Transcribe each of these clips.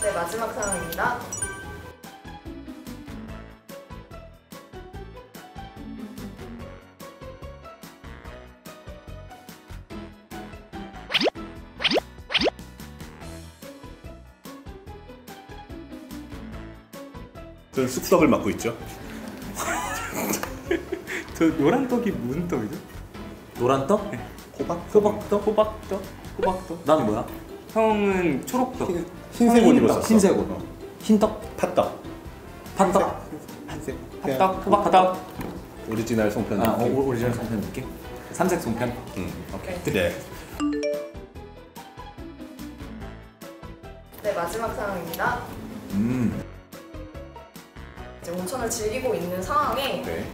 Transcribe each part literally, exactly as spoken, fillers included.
네, 마지막 상황입니다. 저는 쑥떡을 맡고 있죠. 저 노란 떡이 무슨 떡이죠? 노란 떡? 네. 호박? 호박떡? 호박떡? 호박떡? 난 뭐야? 형은 초록떡. 흰, 흰색 옷 입었었어. 흰색 옷. 어. 흰떡? 팥떡. 팥떡? 흰색. 팥떡? 호박떡? 오리지널 송편 아, 느낌. 오, 오리지널 송편 느낌? 삼색 송편? 음. 오케이. 네. 네, 마지막 상황입니다. 음. 이제 온천을 즐기고 있는 상황에 네.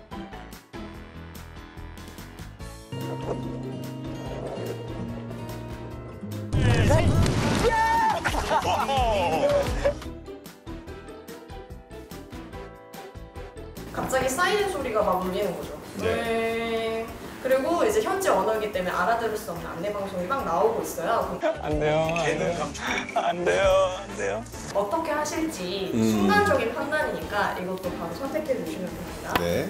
갑자기 사이렌 소리가 막 울리는 거죠. 네. 음, 그리고 이제 현지 언어이기 때문에 알아들을 수 없는 안내 방송이 막 나오고 있어요. 안 돼요. 안 돼요. 안 돼요. 안 돼요. 어떻게 하실지 음. 순간적인 판단이니까 이것도 바로 선택해 주시면 됩니다. 네.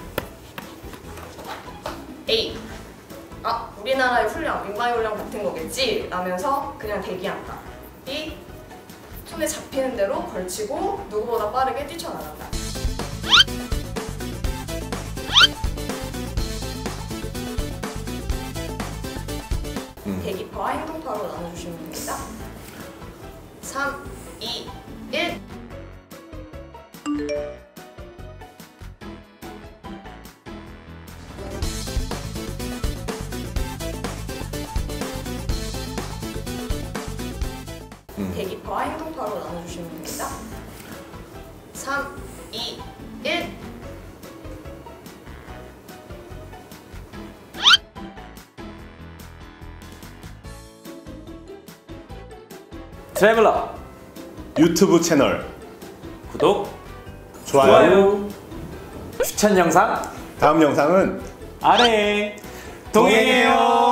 A. 아, 우리나라의 훈련, 민마이 훈련 같은 거겠지? 라면서 그냥 대기한다. B. 손에 잡히는 대로 걸치고 누구보다 빠르게 뛰쳐나간다. 음. 대기파와 행동파로 나눠주시면 됩니다. 삼, 이, 일. 음. 대기파와 행동파로 나눠주시면 됩니다. 삼, 이, 일. 트래블러 유튜브 채널 구독, 좋아요. 좋아요, 추천 영상 다음 영상은 아래에 동행해요.